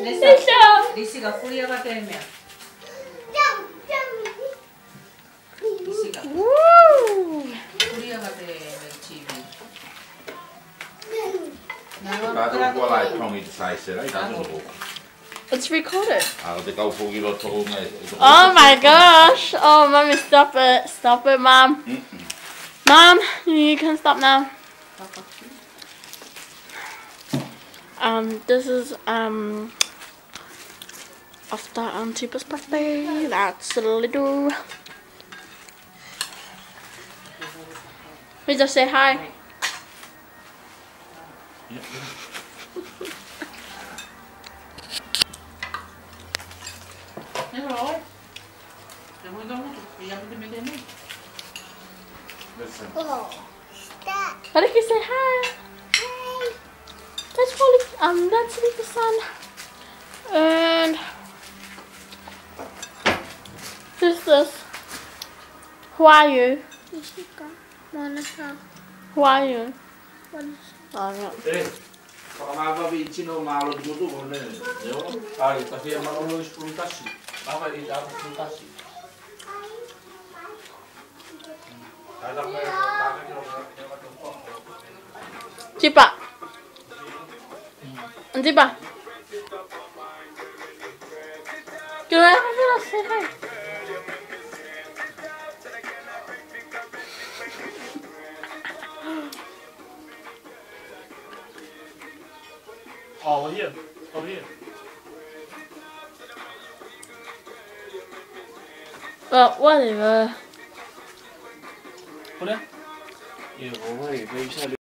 리시가 코리아가 되면 리시가 코리아가 되면 집이 It's recorded. Oh my gosh. Oh, mommy, stop it. Stop it, mom. Mom, you can stop now. This is after Antipa's birthday. That's a little. We just say hi. rồi. Đừng có nấu thì em đi bên đây. How did you say hi? Hi. That's probably that's the sun. And who's this? Who are you? Jessica. Monica. Who are you? What is Oh, no. Pagkamava vicino malo di modo con lei. Perché ma non lo spuntassi. Ma di da spuntassi. Cipa. Cipa. Can I say hi? Over here. Over here. Well, whatever. What? Yeah, over here.